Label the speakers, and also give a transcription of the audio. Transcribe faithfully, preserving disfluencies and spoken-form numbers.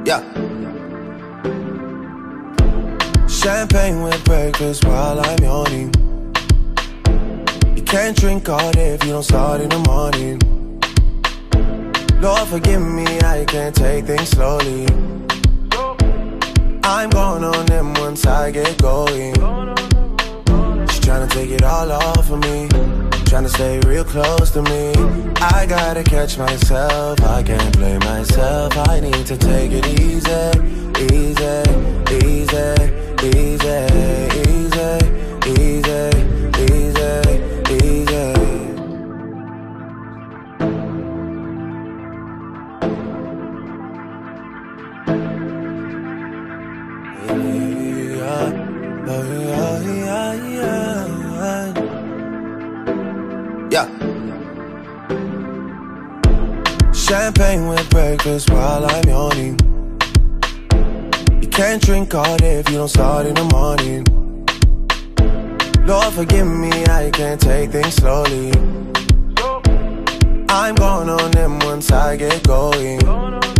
Speaker 1: Yeah. Champagne with breakfast while I'm yawning. You can't drink all day if you don't start in the morning. Lord forgive me, I can't take things slowly. I'm going on them once I get going. She's tryna take it all off of me, tryna stay real close to me. I gotta catch myself, I can't blame myself. I need to take it easy, easy, easy, easy, easy, easy, easy, easy. Yeah. Champagne with breakfast while I'm yawning. You can't drink all day if you don't start in the morning. Lord forgive me, I can't take things slowly. I'm going on them once I get going.